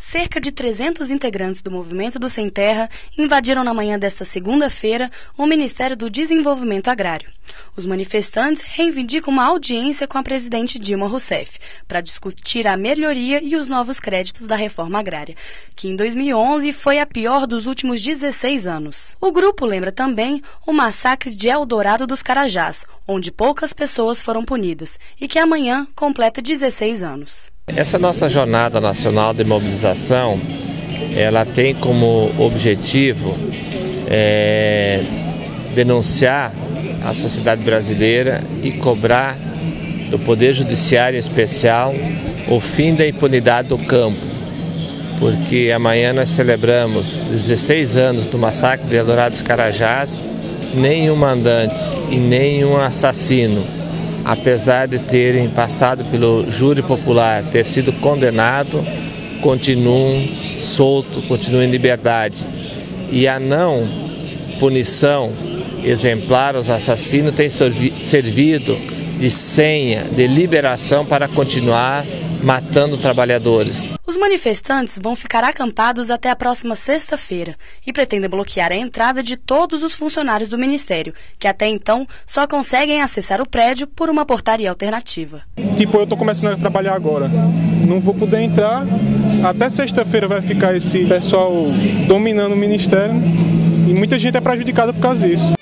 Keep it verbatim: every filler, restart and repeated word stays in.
Cerca de trezentos integrantes do Movimento do Sem Terra invadiram na manhã desta segunda-feira o Ministério do Desenvolvimento Agrário. Os manifestantes reivindicam uma audiência com a presidente Dilma Rousseff para discutir a melhoria e os novos créditos da reforma agrária, que em dois mil e onze foi a pior dos últimos dezesseis anos. O grupo lembra também o massacre de Eldorado dos Carajás, onde poucas pessoas foram punidas, e que amanhã completa dezesseis anos. Essa nossa jornada nacional de mobilização, ela tem como objetivo é, denunciar a sociedade brasileira e cobrar do Poder Judiciário em especial o fim da impunidade do campo, porque amanhã nós celebramos dezesseis anos do massacre de Eldorado dos Carajás. Nenhum mandante e nenhum assassino, apesar de terem passado pelo júri popular, ter sido condenado, continuam soltos, continuam em liberdade. E a não punição exemplar aos assassinos tem servido de senha de liberação para continuar matando trabalhadores. Os manifestantes vão ficar acampados até a próxima sexta-feira e pretendem bloquear a entrada de todos os funcionários do Ministério, que até então só conseguem acessar o prédio por uma portaria alternativa. Tipo, eu estou começando a trabalhar agora, não vou poder entrar, até sexta-feira vai ficar esse pessoal dominando o Ministério e muita gente é prejudicada por causa disso.